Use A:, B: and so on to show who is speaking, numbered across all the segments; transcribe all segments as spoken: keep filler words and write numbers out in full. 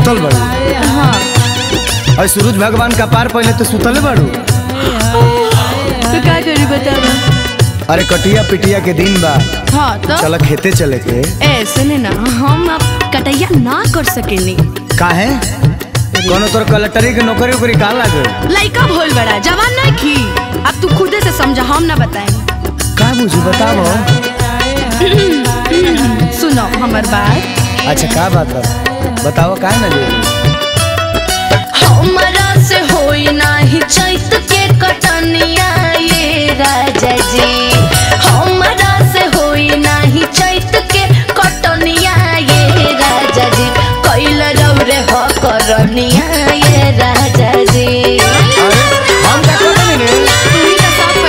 A: सुतल बाड़ू?
B: हाँ।
A: और सूरज भगवान का पार पहले तो सुतले बाड़ू।
B: तो क्या करी बतावा?
A: अरे कटिया पिटिया के दिन बा।
B: हाँ तो
A: चल खेते चले के।
B: ए सुने ना, हम अब कटैया ना कर सकेनी।
A: काहे? कोनो तोर कलेक्टरी के नौकरी ओकरी का लागे?
B: लइका भोल बड़ा जवान नहीं की। अब तू खुदे से समझा, हम ना बताएं।
A: का बुझी बताओ।
B: सुनो हमार बात।
A: अच्छा का बात बा? बताओ का ना ले।
B: हमरा से होई नाही चैत के कटनिया ये राजा जी। हमरा से होई नाही चैत के कटनिया ये राजा जी। कैल रौरे हो करनिया ये राजा जी।
A: अरे हम का करनी रे?
B: तू तो सब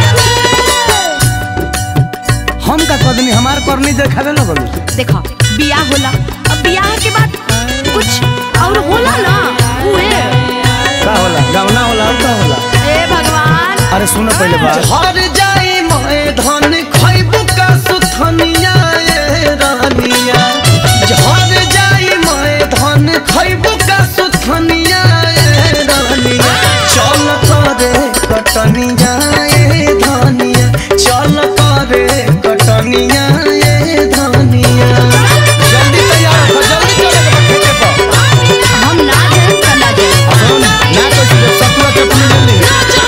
A: हम का करनी? हमार करनी देखावे लगल।
B: देखो बियाह होला, अब बियाह के बाद कुछ और होला ना। उहे
A: का होला? गावना होला और का होला?
B: ए भगवान।
A: अरे सुनो पहले बात।
C: हर जाई मोए धन खइबू का सुथनिया ये रानिया। हर जाई मोए धन खइबू का सुथनिया ये रानिया। चल करे कटनिया ये धनिया। चल करे कटनिया ये धनिया। जल्दी तैयार हो, जल्दी चले खेते पर।
B: हम ना जाए चला जाए।
A: सुन ना तो सतुआ चटनी ले ले।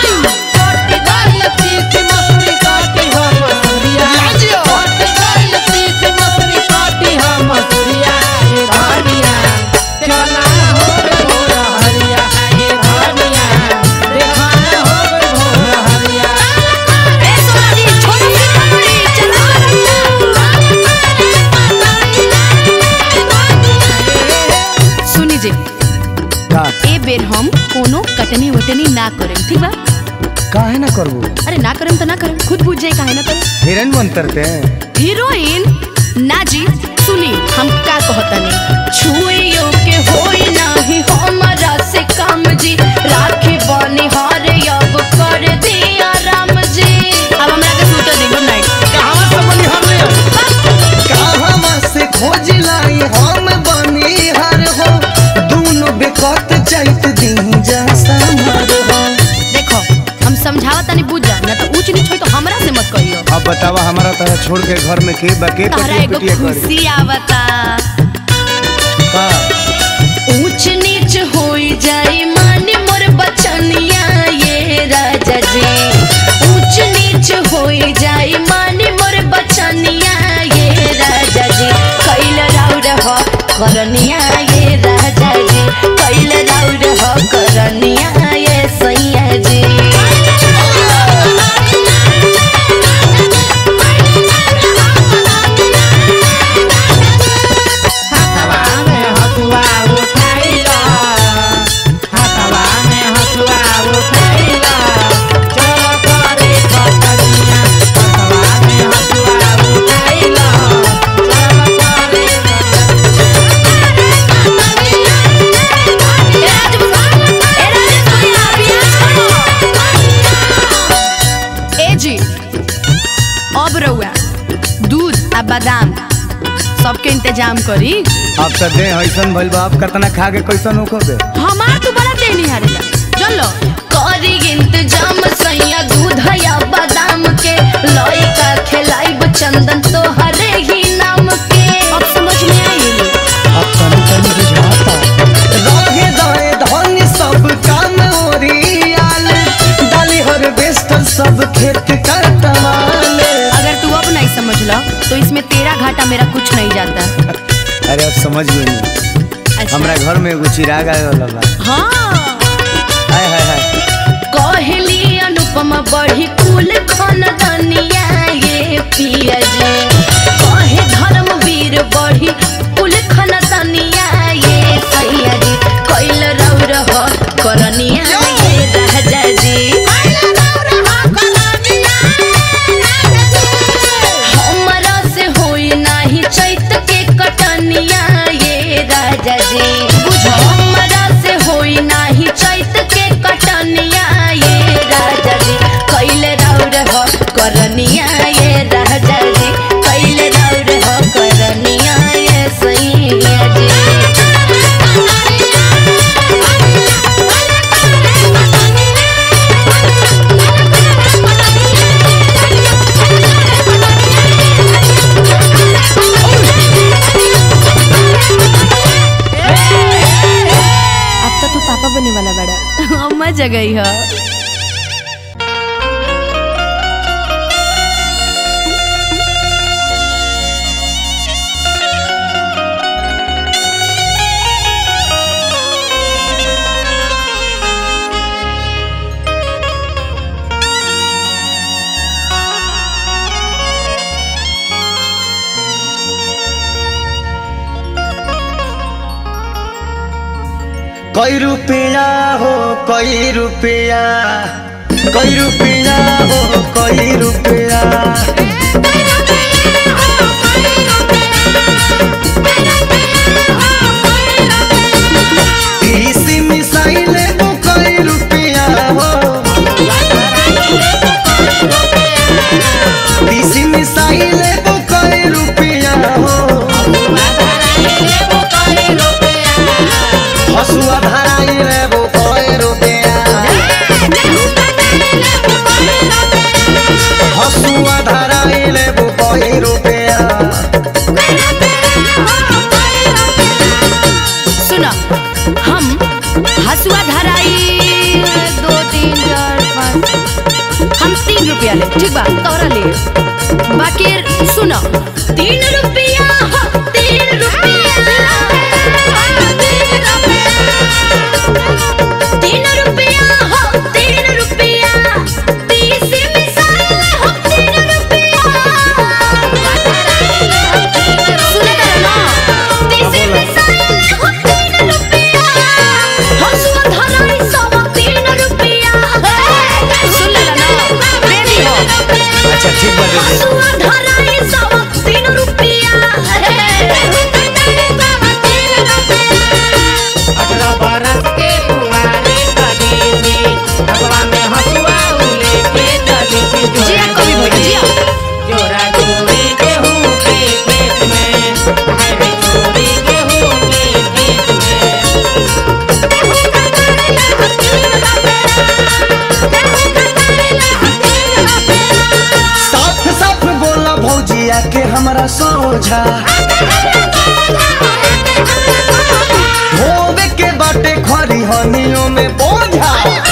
B: ए बेर हम कोनो कटनी वटनी ना करें, ठीक बा?
A: काहे ना करबू?
B: अरे ना करें तो ना करें, खुद बुझ जाए काहे ना करें।
A: हीरोइन बनते हैं।
B: हीरोइन ना जी। सुनी हम का कहतनी। छुइयो के होई नाही हमरा से काम जी। राखे बनी हारे अब कर दिया राम जी। अब हमरा के सूत दे। Good night.
C: कहां से बनी हार ले? कहां से खोज लाई हम बनी हार हो। दोनों बेकत चैत दिन जा समर हो।
B: देखो हम समझावत नहीं बुझ जा, ना तो ऊंच नीच होई तो हमरा से मत कहियो।
A: अब बतावा हमारा तरह छोड़ के घर में के बके
B: तारा एगो खुशी आवता।
A: का
B: ऊंच नीच होई जाई माने मोर बचनिया ये राजा जी। ऊंच नीच होई जाई माने मोर बचनिया ये राजा जी। कैल राउर हो करनिया ये राजा जी। कैल राउर हो करनिया ये सैया जी। बादाम सबके इंतजाम करी।
A: अब तो दे ऐसन भइल बा। अब कितना खा के कैसन होखो बे?
B: हमार तो बड़ा देनी हारेला। चलो करी इंतजाम सैया दूध या बादाम के। लइका खिलाइब चंदन तो हरे ही नाम के। अब समझ में आई?
A: अब तनी तनी बुझाता।
C: रहे दाए धन सब काम ओरियाल। डाली हर बेस्टर सब खेत कटवाले।
B: अगर तू अब नहीं समझ लो तो इसमें तेरा घाटा मेरा कुछ नहीं जाता।
A: अरे अब समझ गई नहीं। अच्छा। हमरा घर में एगो चिराग आए वाला बा।
B: हाँ
A: हाय हाय हाय।
B: कहली अनुपमा बढ़ी कुल खानदानिया ये पिया जी। कहे धर्मवीर बढ़ी कुल खानदानिया ये सैया जी। कैल रौर हो करनिया ये राजा जी। हमरा से होई नाही चैत के कटनिया ये राजा जी। बुझो हमरा से होई नाही चैत के कटनिया ये राजा जी। कैल रौर हो करनिया ये राजा जी। कैल रौर हो करनिया ये पापा बने वाला बड़ा अम्मा जगह है।
C: कई रुपया हो कई रुपया, कई रुपया हो कई रुपया, तीसी मिसाइले वो कई रुपया हो, तीसी मिसाइले वो कई रुपया हो, हसुआ धराई रे वो कई रुपया, हसुआ धराई रे वो कई रुपया।
B: सुनो हम हसुआ धराई दो तीन चार पाँच हम तीन रुपया ले ठीक बा तोरा ले बाकी सुनो तीन रुपया हो तीन रुपया तीन रुपया हो तीन रुपया तीस मिसाइल हो तीन रुपया सुने कर ना तीस मिसाइल हो तीन रुपया हसुआ धराई सब तीन रुपया सुन ले ना बेबी हो
C: अच्छा ठीक बात है
B: हसुआ धराई सब तीन रुपया
D: अठारह बरस के कुंवारे कदीमी भगवा में हसुआ उले के चली
B: जिया कभी भइल जिया
D: जोरा जोरी गेहूं के खेत में है चोरी गेहूं के खेत में
C: साफ साफ बोला भौजिया के हमरा सोझा होवे के बाटे खरी हनियों में बोझा।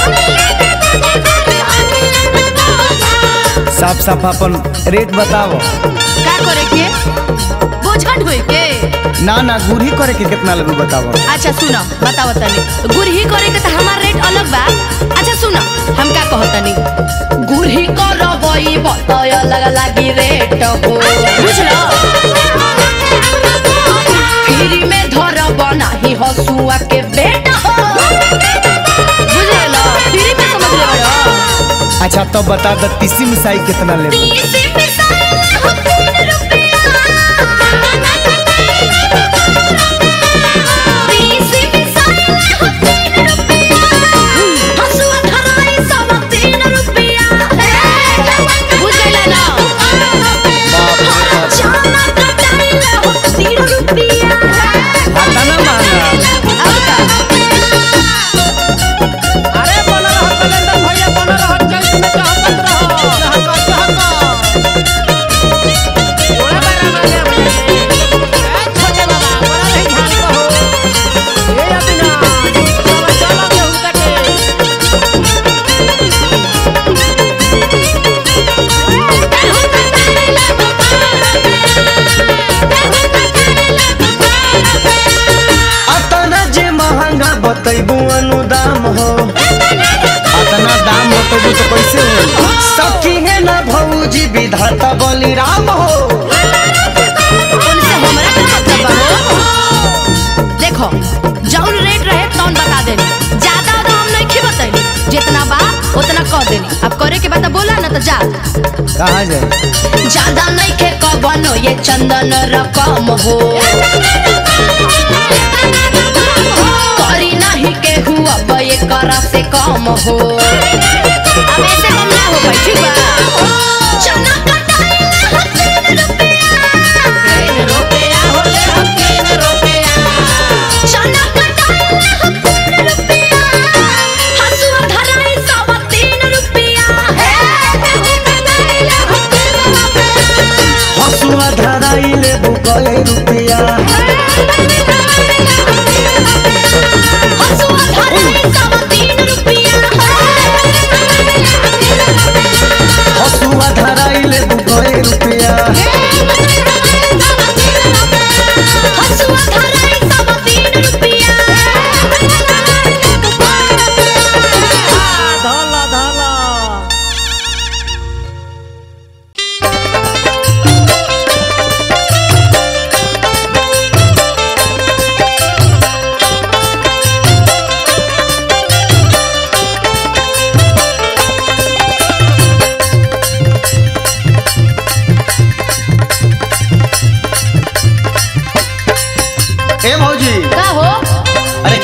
C: साफ साफ अपन रेट बताओ।
B: का करे के बोझा ढोए के
C: ना ना गुरही करे के कितना लगू बताओ।
B: अच्छा सुनो बताओ तनी गुरही करे के त हमार रेट अलग बा। अच्छा सुनो हम का कहतनी गुरही करबई बताय अलग लागी रेट हो बुझलो फ्री में धर बनाही हसुआ के बेट हो बुझलो फ्री में समझ ले बड़ो।
C: अच्छा तो बता द तीसी मिसाई कितना ले
B: तीस मिसाइल हो तीन रुपया तीस मिसाइल हो तीन रुपया हसुआ धराई सब तीन रुपया बुझ गइला ना जाना कटाई हो तीन रुपया
C: आता ना मांगा
B: अब का
D: अरे बन रहा कैलेंडर भैया बन रहा चल में चहकत रहो चहकत चहकत थोड़ा बारा मांगे भैया ए छोटे बाबा बड़ा नहीं ध्यान को ये अदिना सब चलो गेहूं काटे
C: अतना जे महंगा बतैबू अनुदाम हो अतना दाम बतैबू तो कैसे हो सखी है ना भौजी विधाता बलिराम हो।
B: उनसे हमरा का मतलब बा हो देखो जौन रेट रहे तौन बता देनी ज्यादा तो हम नहीं खी बताइनी जितना बा उतना कह देनी अब करे के बात बोला ना तो जा
C: कहाँ जाए
B: ज्यादा नहीं खे कबनो ये चंदन रकम हो करी नहीं के हुआ बे करा से कम हो अब ऐसे कम ना हो भाई ठीक बा चना कटाई हो तीन रुपया
D: तीन रुपया होले हम तीन रुपया
B: चना कटाई हो तीन रुपया हसुआ धराई सब तीन रुपया
C: हसुआ धराई ले बुकले रुपया
B: हसुआ धराई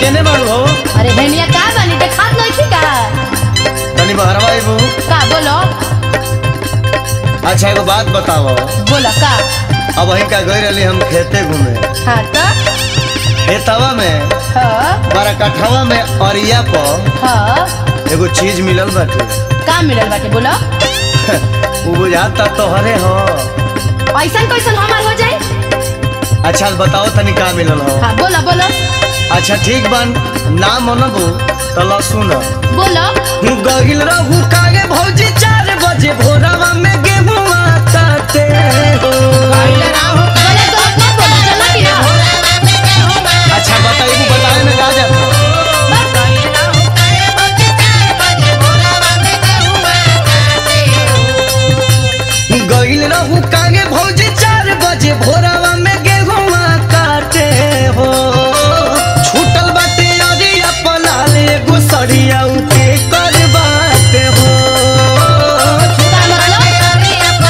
C: केने बारू हो?
B: अरे हेनिया का बानी देखात नहीं थी का?
C: तनी बहरवा आइबू।
B: का बोलो?
C: अच्छा एगो बात बताओ।
B: बोला का?
C: अब वहीं का गई रही हम खेते घूमे।
B: हाँ तो?
C: खेतवा में
B: हाँ
C: बारह कठवा में अरिया पर
B: हाँ
C: एगो चीज मिलल बाटे।
B: का मिलल बाटे बोलो?
C: वो बुझाता तोहरे हो।
B: ऐसन कैसन हमार हो जाए?
C: अच्छा बताओ तनी का मिलल हो?
B: हाँ बोलो बोलो।
C: अच्छा ठीक बन ना मनबू तो लो सुन।
B: बोलो।
C: गहिल रहू कागे भौजी चार बजे भोरवा में गेहूं काटे हो।
B: बोले तो अपना बोलो चलो कि ना?
C: अच्छा बताइए बताए में का जाता। गहिल रहू कागे भौजी चार बजे भोरवा में गेहूं काटे हो। छूटल बाटे अरिया पलाल एगो सड़िया के कर बाटे हो।
B: का मतलब?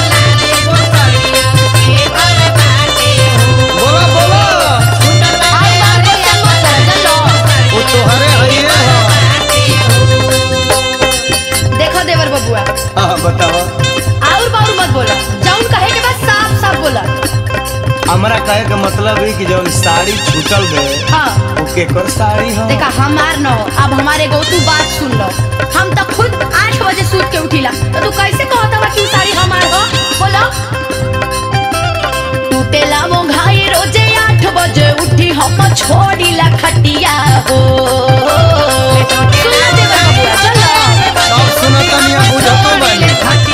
C: बोला बोला
B: आई बात कैसन मत कर चलो।
C: वो तोहरे हइए हो।
B: देखो देवर बबुआ
C: हाँ बताओ।
B: और बाउर मत बोलो। जाऊन कहे के बाद साफ साफ बोला।
C: हमारा कहे का मतलब है कि जब साड़ी छूटल बे
B: हाँ
C: वो केकर साड़ी हो।
B: देखा हमार न हो अब हमारे गो तू बात सुन लो। हम तो खुद आठ बजे सूत के उठीला तो तू कैसे कहता हुआ कि साड़ी हमार हो? बोलो। टूटेला वो घाई रोजे आठ बजे उठी हम छोड़ीला खटिया हो। सुन लो देवर बबुआ चलो।
C: सब सुनतनिया बुझतो बानी।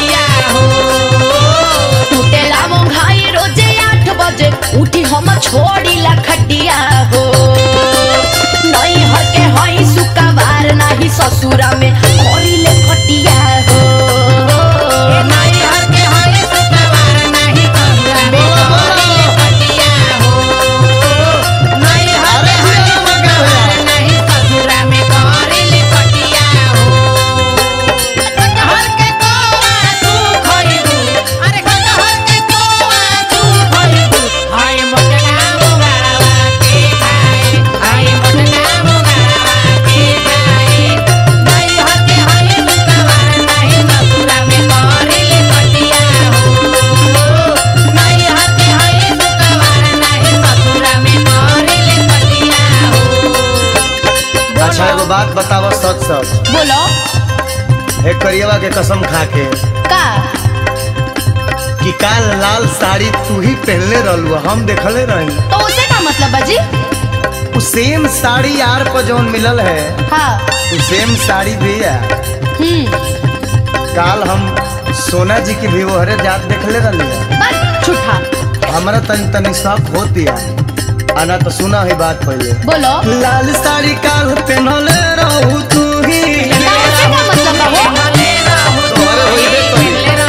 B: टूटेला वो घाई रोजे आठ बजे उठी हम छोड़ीला खटिया हो। नहीं हटे हई सुकवार नहीं ससुरा में करिले खटिया हो। नहीं हटे हई सुकवार नहीं ससुरा में करिले खटिया हो। नहीं हटे हई सुकवार नहीं ससुरा में करिले खटिया हो। कटहर के कोआ तू खइबू। अरे कटहर के कोआ तू खइबू। हाय मोटका मुगावा के खाए। हाय मोटका मुगावा के खाए। नहीं हटे हई सुकवार नहीं ससुरा में करिले खटिया हो। नहीं हटे हई सुकवार नहीं ससुरा में करिले खटिया हो।
C: अच्छा एगो बात बताओ सच सच।
B: बोलो।
C: एक करियवा के कसम खा के
B: का?
C: कि काल लाल साड़ी तू ही पहनले रहलू हम देखले रही।
B: तो उसे का मतलब बाजी?
C: वो सेम साड़ी यार पर जौन मिलल है
B: हाँ
C: वो सेम साड़ी भी है।
B: हम्म
C: काल हम सोना जी की भी वहरे जात देखले रहली है।
B: बस झूठा।
C: हमारा तनी तनी शक होती है। आना तो सुना ही बात पहले।
B: बोलो।
C: लाल साड़ी काल पहनले रहू तू ही।
B: का उसे का मतलब बा हो?
C: तोहरे होइबे करी।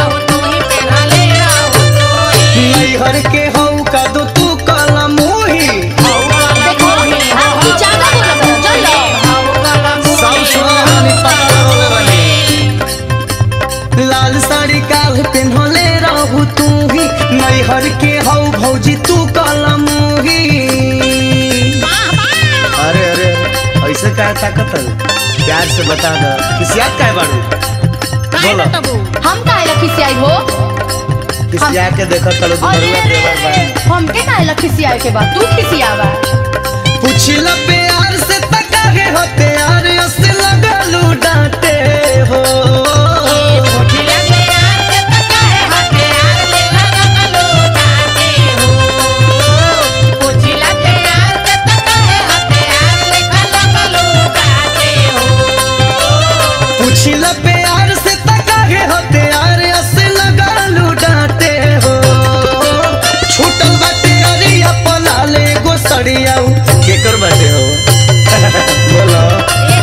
C: नैहर के हऊ का दो तू काला मुही।
B: देखो आप कुछ ज्यादा बोलो करो चलो।
C: सब सुना हानि पता होले रही। लाल साड़ी काल पहनले रहू तू ही। नैहर के हऊ भौजी तू काला मुही। अरे अरे ऐसे क्या ताकत है? प्यार से बता दो किसी याद का है बारू? बोलो
B: हम काहे ला खिसियाई हो?
C: किसी याद के देखो चलो तू
B: अरे
C: बरुआ
B: रे
C: देवर बा।
B: रे हम के काहे ला खिसियाई के बाद तू खिसियावा?
C: पूछला प्यार से तकागे हो प्यार से लगलू डांटे हो। पूछला प्यार से तकागे हो प्यार से लगलू डांटे हो। छूटल बाटे अरिया पलाले गो सड़िया केकर बाटे हो? बोलो।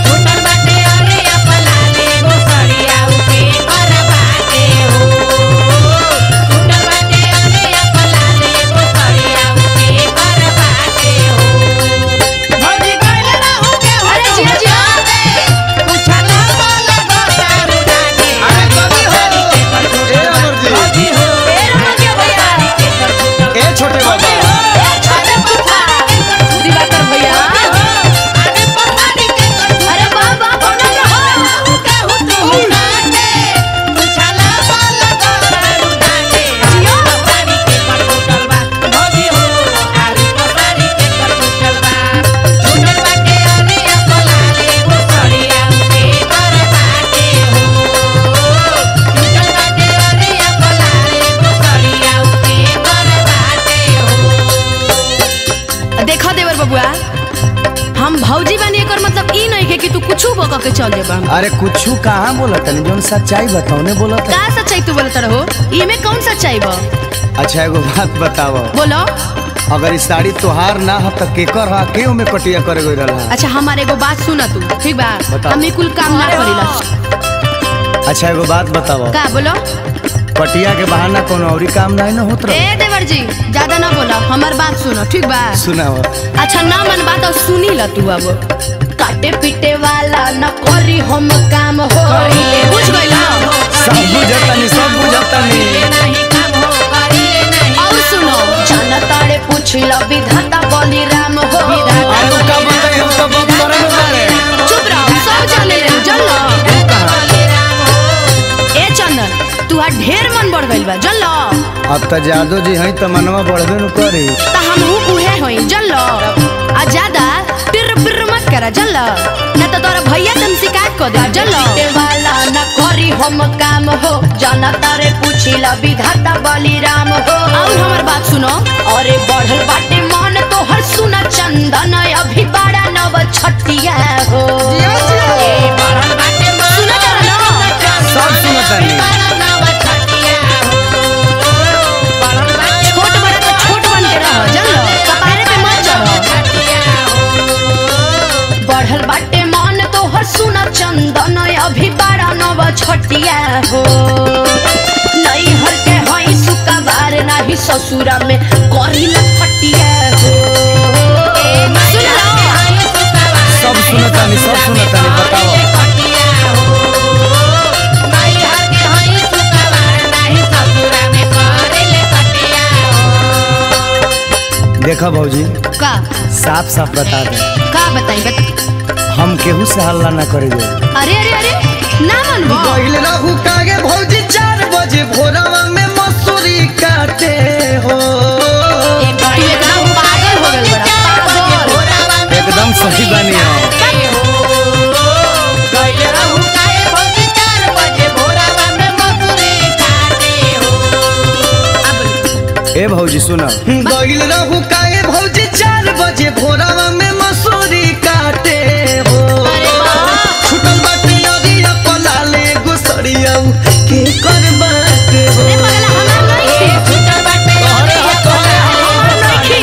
B: कह के चल जेबा।
A: अरे कुछ कहाँ बोला तनी जोन सच्चाई बताओ ने बोला था।
B: का सच्चाई तू बोलत रहो? इमे कौन सच्चाई बा?
A: अच्छा एगो बात बताओ।
B: बोलो।
A: अगर इस साड़ी तोहार ना हो तो केकर हा के में कटिया करे गई रहला।
B: अच्छा हमारे एगो बात सुना तू, ठीक बा?
A: बताओ।
B: हम कुल काम ना करीला।
A: अच्छा एगो बात बताओ।
B: का बोलो?
A: कटिया के बहाना कोनो औरी काम नहीं ना होत रहे।
B: ए देवर जी ज्यादा ना बोलो, हमार बात सुनो, ठीक बा?
A: सुनाओ।
B: अच्छा ना मन बात और सुनी ला तू अब। काटे पीटे वाला न करी हम काम हो। बुझ गइला?
A: सब बुझतनी सब बुझतनी।
B: और सुनो जाना तारे पूछिला विधाता बलिराम हो।
A: अरे उ का बताई हम तो बात करे में बारे।
B: चुप रहो, सब जाने ले जल्लो। ए चंदन तू आ ढेर मन बढ़ गइल बा, जल्लो।
A: अब तो जादू जी हई तो मनवा बढ़बे न करी।
B: त हमहू उहे होई, जल्लो। आ ज्यादा टिर पिर मत करा, जल्लो। ना तो तोरा भैया से शिकायत कर दे, जल्लो। वाला न करी हम काम हो, जाना तारे पूछिला विधाता बलिराम हो। और हमर बात सुनो। अरे बढ़ल बाटे मन तोहर सुना चंदन अभी बड़ा नव छटिया हो। ए बढ़ल बाटे मन सुना चलो
A: सब सुनतनी।
B: छोट बड़ा तो छोट बन के रहो, जल्लो। कपारे पे मत चढ़ो। बढ़ल बाटे मन तोहर सुना चंदन अभी बड़ा नव छटिया हो। नहीं हर के हई सुकवार नाही ससुरा में करिला फटिया हो। सुन लो।
A: सब सुनतनी सब सुनतनी बताओ। देखा भौजी
B: का
A: साफ साफ बता दे।
B: का बताई बता।
A: हम केहू से हल्ला ना करेंगे।
B: अरे अरे अरे ना मनबो।
C: गइल रहू कागे भौजी चार बजे भोरवा में मसूरी काटे हो।
B: तू एकदम पागल हो गइल बड़ा, पागल।
A: एकदम सही बानी है। ए भौजी सुनो।
C: गइल रहू कागे भौजी चार बजे भोरवा में मसूरी काटे हो। छुटल बाटे अरिया पलाले गुसरिया के कर बाटे हो।
B: ए पगला हमार नहीं थी।
C: छुटल बाटे अरिया पलाले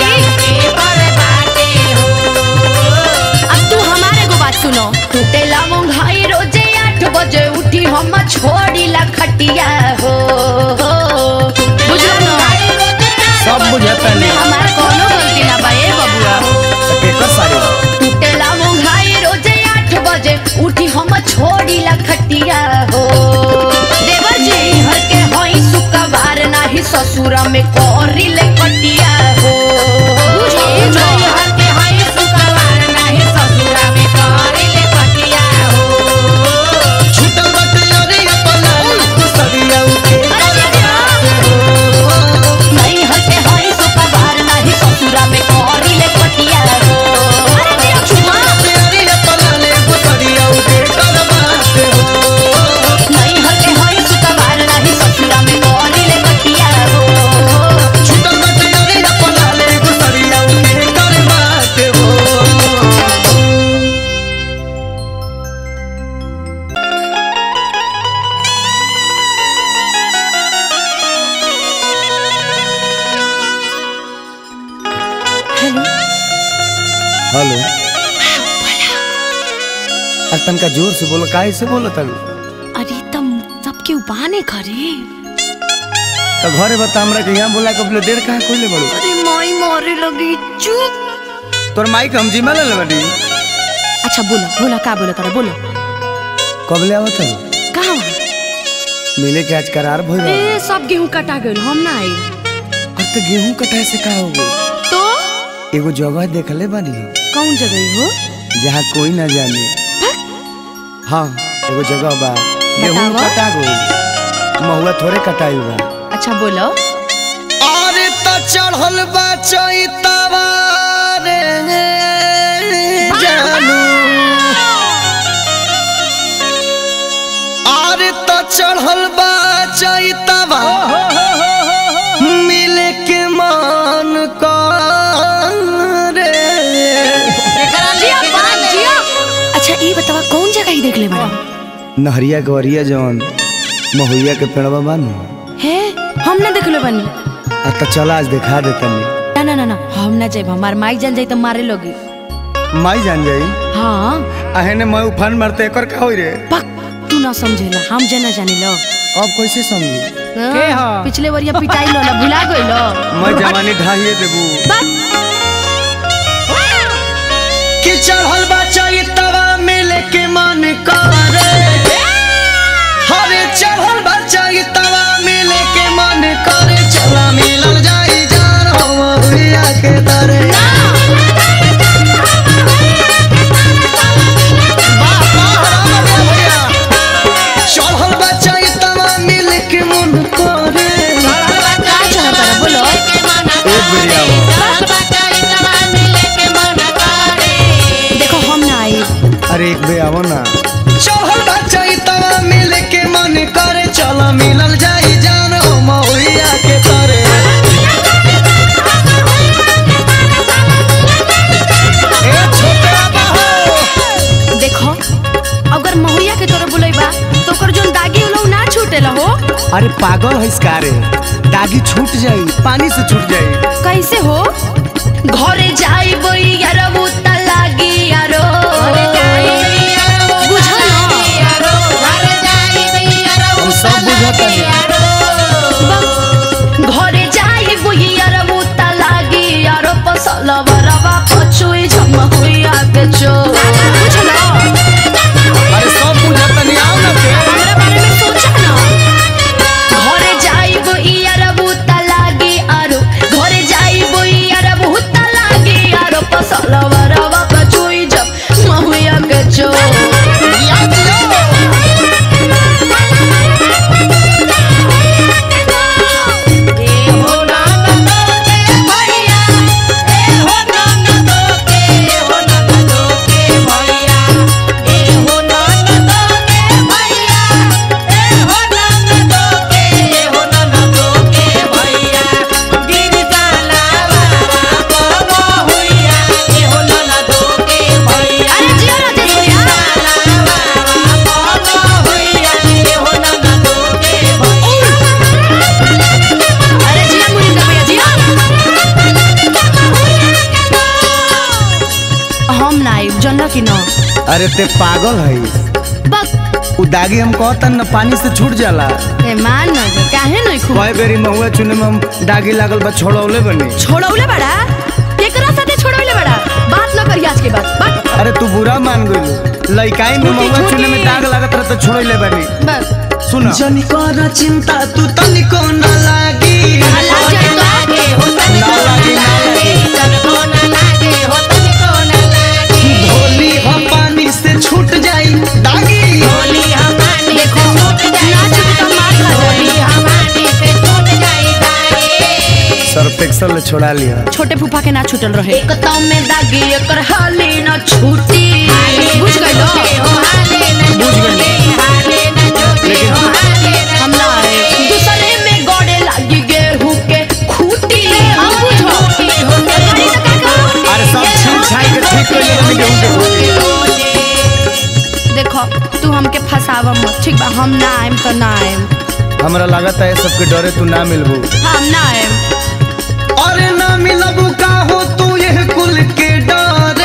B: अब तू हमारे को बात सुनो। टूटेला मुंगाई रोजे आठ बजे उठी हम छोड़ी ला खटिया हो। बुझलो ना?
A: सब बुझतनी।
B: हमार कोनो गलती ना बा ए बबुआ।
A: केकर साड़ी।
B: टूटेला मुंगाई रोजे आठ बजे उठी हम छोड़ी ला खटिया हो। देवर जी हर के होई सुकवार नाही ससुरा में कोरी ले कटिया हो। बुझो बुझो हर के होई सुकवार नाही ससुरा में कोरी ले कटिया हो।
C: छुटल बाटे अरिया पलाले गुसरिया के कर बाटे हो।
B: नहीं हर के होई सुकवार नाही ससुरा में कोरी ले कटिया हो। अरे तेरा छुआ
C: अरिया पलाले गुसरिया के कर बाटे हो।
B: नहीं हर के होई सुकवार नाही ससुरा में कोरी ले कटिया हो।
C: छुटल बाटे अरिया पलाले गुसरिया के कर बाटे हो।
A: हेलो। अरे तनका जोर से बोलो, काहे से बोलो तलू।
B: अरे तुम सबके उबाने करे।
A: तो घरे बता हमरा के यहाँ बोला कब देर कहाँ कोई ले बड़ो।
B: अरे माई मारे लगी चुप।
A: तोर माई के हम जिम्मा ले बड़ी।
B: अच्छा बोलो बोलो का बोलो तारा बोलो।
A: कब ले आवत है।
B: कहाँ
A: मिले के आज करार भइल बा।
B: ए सब गेहूं कटा गइल, हम ना आई।
A: अब तो गेहूं कटाए से का हो गई।
B: तो
A: एगो जगह देखले बानी
B: कौन जगह हो?
A: जहाँ कोई ना जाने। हाँ एगो जगह बा गेहूं
B: बतावा।
A: कटा गई, महुआ थोड़े कटाई बा।
B: अच्छा बोलो।
C: अरे त चढ़ल बा चैतावा रे जानू। अरे त चढ़ल बा चैतावा मिले के मन करे।
B: जिया बात जिया। अच्छा ये बतावा कौन जगह
A: नहरिया गवरिया जवन महुइया के पेड़वा बानू
B: है हम ना देखले बानी।
A: आ त चल आज दिखा दे तनी।
B: ना ना ना ना हम ना जाइब, हमार माई जान जाई तो मारे लोगी।
A: माई जान जाई?
B: हाँ
A: आहने मैं उफान मारते एकर का होई रे?
B: पक तू ना समझेला, हम जे ना जानी लो।
A: अब कैसे समझी?
D: के ह?
B: पिछले वरिया पिटाई लो ना भुला गइलो।
A: मैं जवानी ढाहिए देबू।
C: कि चढ़ल बा चैतवा मिले के मन करे, हरे चढ़ल बा चैतवा मिले के मन करे, चला मिलल जाई जान हो महुइया के दरे। चढ़ल बा चैतवा मिले के मन करे।
B: का चाहता है बोलो?
A: एक बेरी आओ।
B: देखो हम ना आई।
A: अरे एक बे आवो ना।
C: चढ़ल बा चैतवा मिले के मन करे, चला मिलल जाई जान हो महुइया के दरे। ए छोटे बाबू
B: देखो अगर महुइया के तोरे बुलैबा तो ओकर जोन दागी होलो ना छूटेला हो।
A: अरे पागल है इसका रे, दागी छूट जाई, पानी से छूट जाई।
B: कैसे हो? घरे जाइबो यारो त लागी यारो। बुझो ना?
A: हम सब बुझत हनी।
B: घरे जाइबो यारो त लागी यारो, पसला बरवा पछुई झम हुइया के चो। बुझो ना?
A: अरे सब बुझत नहीं, आओ ना के।
B: हमरा बारे में सोचा ना। घरे जाइबो यारो त लागी यारो, घरे जाइबो यारो त लागी यारो, पसला बरवा पछुई झम हुइया के चो। अरे जिया राजेश भैया। अरे जिया मुनिका भैया जिया। हम ना आइब जन्ना की ना।
A: अरे ते पागल है।
B: बक
A: उ दागी हम कहतन न पानी से छूट जाला।
B: ए मान ना जो काहे नहीं खूब
A: कई बेरी महुआ चुने में हम दागी लागल बा छोड़ौले बनी।
B: छोड़ौले बड़ा केकरा साथे छोड़ौले बड़ा बात ना करी आज के बाद बात।
A: अरे तू बुरा मान गइल। लइकाई में
B: छोटी,
A: महुआ चुने में
B: छोटी।
A: दाग लागत रह त छोड़ौले बनी।
B: बस
A: सुन
C: जनी कर चिंता तू तनिको न लागी।
B: अल्लाह जाए
A: ना लागी ना लागी।
C: धोली हम पानी से छूट जाई दागी।
B: देखो ना छूटे तो मार खा जाए।
A: सर्फ एक्सल ले छोड़ा लिया।
B: छोटे फूफा के ना छूटल रहे। एक तो में दागी एकर हाली ना छूटी। बुझ गइलो?
A: बुझ गइल। लेकिन
B: हम ना आए। दूसरे में गोड़े लागी गेहूं के खूटी। हम बुझो गाड़ी तो का करो?
A: अरे सब छीन छाई के ठीक कर ले बनी गेहूं के।
B: देखो तू हमके फसावा मत ठीक बा। हम ना आएम तो ना आएम।
A: हमरा लागत है सबके डरे तू ना मिलबू।
B: हम ना आएम।
C: अरे ना मिलबू का हो तू यह कुल के डरे।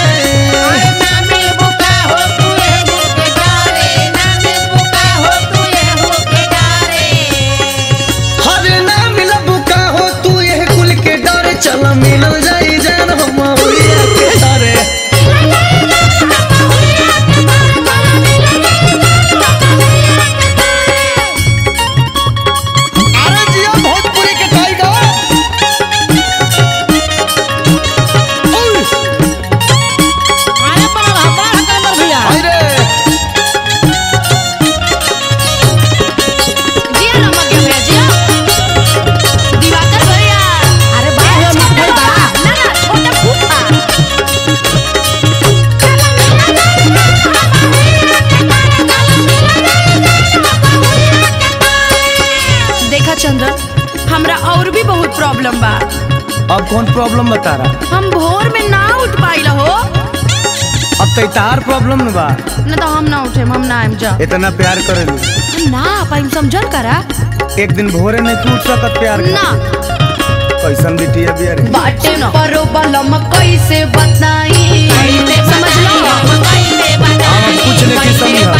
C: अरे ना मिलबू का हो तू यह कुल के डरे, चल मिलल जाई जान हो महुइया के दरे। अरे जिया भोजपुरी के टाइगर। ओय, आई रे।
B: जिया ना मगे भैया जिया। दिवाकर भैया। अरे बा हो मत बा। ना ना छोटा फूफा। देखा चंद्र हमरा और भी बहुत प्रॉब्लम बा।
A: अब कौन प्रॉब्लम बता रहा?
B: हम भोर में ना उठ पाइला हो।
A: अब तो तार प्रॉब्लम न बा।
B: न तो हम ना उठे, हम ना आइम जा।
A: इतना प्यार करेलू
B: हम ना पाइम, समझल करा।
A: एक दिन भोरे नहीं टूट सकत प्यार
B: ना
A: कैसन बिटिया बिया रे।
B: बाटे परो बलम कैसे बताई, समझ लो
A: हम कुछ नहीं की समझा।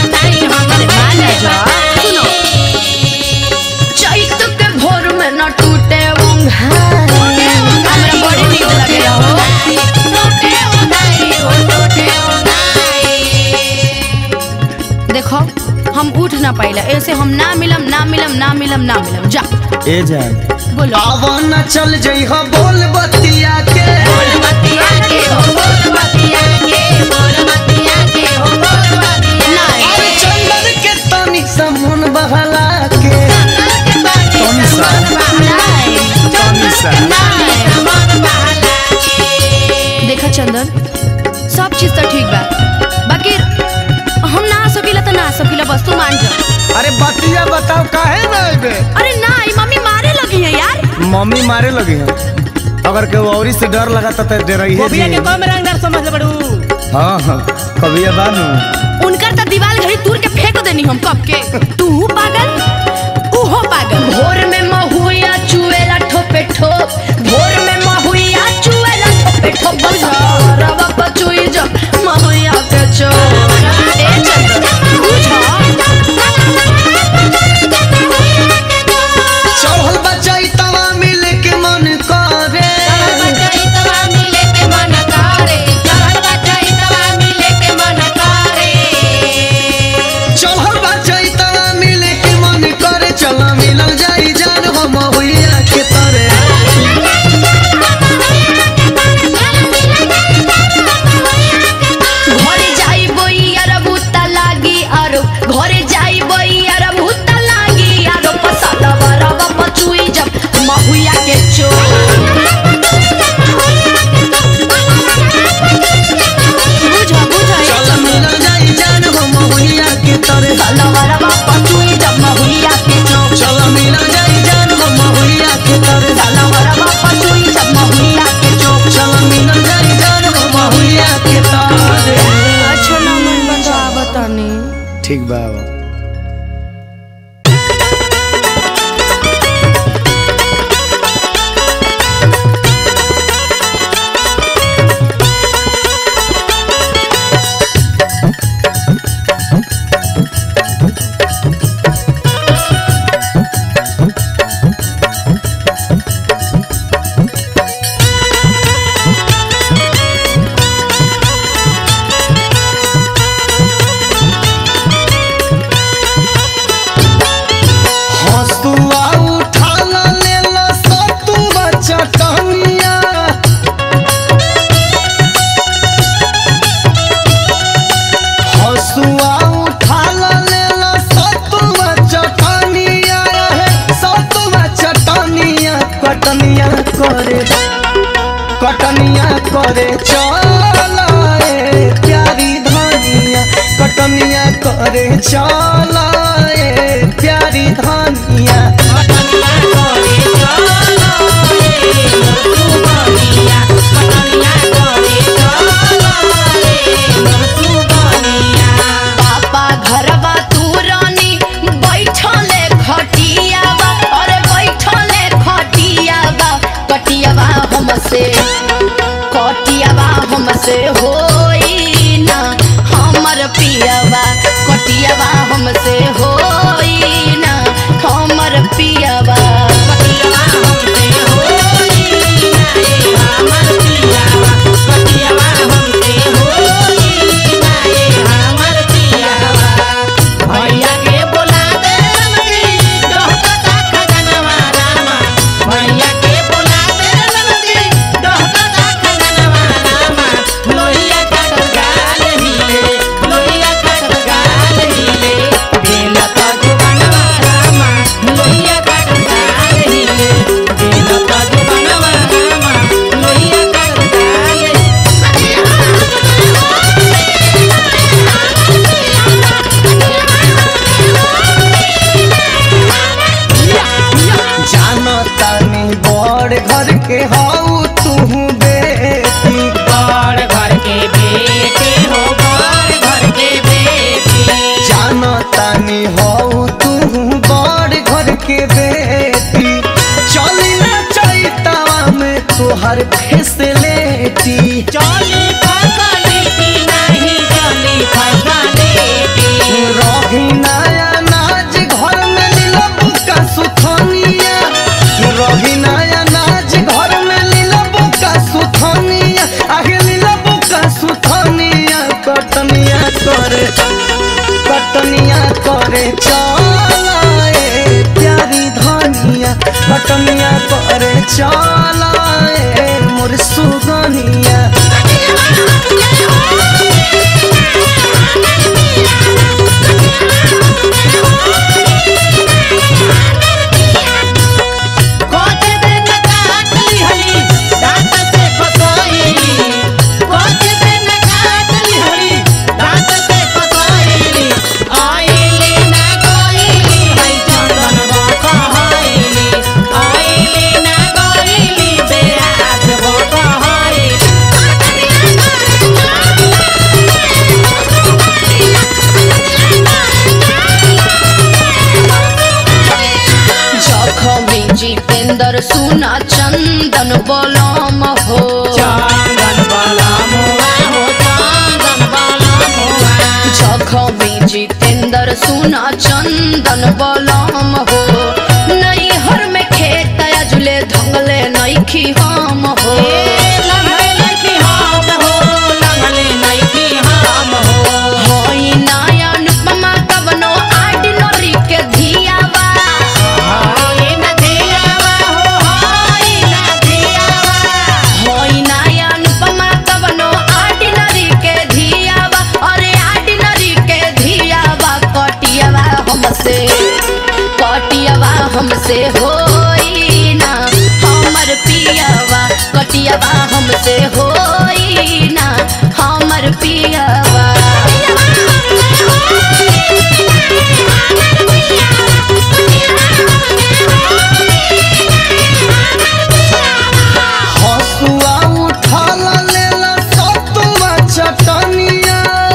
B: सुनो, चैत के भोर में न टूटे ओंघाई, हमरा बड़ी नीक लगेला हो। देखो हम उठ ना पाइला, ऐसे हम ना मिलम ना मिलम ना मिलम ना मिलम। जा
A: ए जान
B: बोलो।
C: आवाना चल जई हो बोल बतिया के,
B: बोल बतिया के हो, बोल बतिया के, बोल बतिया के हो, बोल बतिया के।
C: अरे चंदन के तनी समुन बहला के,
A: कौन सा कौन सा
B: देखा चंदन, सब चीज तो ठीक बा, बाकी हम ना सकीला तो ना सकीला, बस तू मान जा।
A: अरे बतिया बताओ काहे ना बे।
B: अरे ना, मम्मी मारे लगी है यार।
A: मम्मी मारे लगी है, अगर के औरी से डर लगा तो डर ही
D: गोबिया के कम रंगदार समझ ले बड़ू।
A: हाँ हाँ कभी बानू
B: उनकर तो दीवार घड़ी तूर के फेंक देनी हम कब के। तू पागल, उहो पागल। भोर में महुआ चुएला ठोपे ठोप, भोर में महुआ चुएला ठोपे ठोप, रवा पचुई जब महुआ के चोप। ए चंदन बुझा,
C: चढ़ल बचाई तवा मिल के मन करे,
B: बचाई तवा मिले के मन करे, चढ़ल बचाई तवा मिले के मन करे।
C: चढ़ल बचाई तवा मिल के मन करे, चला मिलल जाई जान हम हुइया के तरे।
B: घरे जाई बोइयार भूता लागी आरो, घरे जाई बोइयार भूता लागी आरो, पसादा बराबा पचुई जब महुआ के चोप। बुझा बुझा
C: चला मिलल जाई जान हम हुइया के तरे।
B: पसादा बराबा पचुई जब महुआ के चोप।
C: चला मिलल जाई जान हम हुइया के तरे।
B: पसादा बराबा पचुई जब महुआ के चोप।
C: चला मिलल जाई जान हम हुइया के तरे।
B: अच्छा ना मन बता बताने।
A: ठीक बा।
C: हसुआ उठाल लेला सतुआ चटनिया, हसुआ उठाल लेला सतुआ चटनिया, सतुआ चटनिया कटनिया करे, कटनिया करे चला ए प्यारी धनिया, कटनिया करे चला ए प्यारी धनिया।
B: पापा घरवा तू रानी बैठले खटियावा, अरे बैठले खटियावा, कटियावा हमसे, कटियावा हमसे होई ना हमर पियावा, कटियावा हमसे
C: कटनिया करे चलाए प्यारी धनिया कटनिया करे चलाए मोर सुगनिया
B: जितेंद्र सुना चंदन बलम हो
D: चंदन बलम हो चंदन बलम
B: जखमी जितेंद्र सुना चंदन बलम हो नई हर में खेत जुले धंगले नईखी हम हो
D: लंगले नईखी हम हो लंगले नईखी हम हो
B: होई नया अनुपमा कवनो आर्डिनरी के धियावा कटियावा हमसे होई ना हमर पियावा कटियावा हमसे होई ना हमर पियावा
C: हसुआ उठल लेला सतुआ चटनिया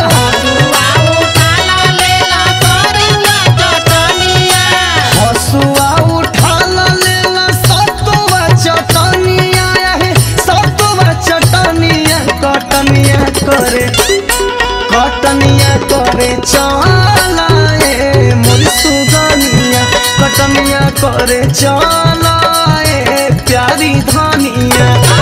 C: हसुआ उठल लेला सतुआ चटनिया सतुआ चटनिया कटनिया करे कटनिया करे चलाए मोर सुगनिया कटनिया करे चलाए प्यारी धनिया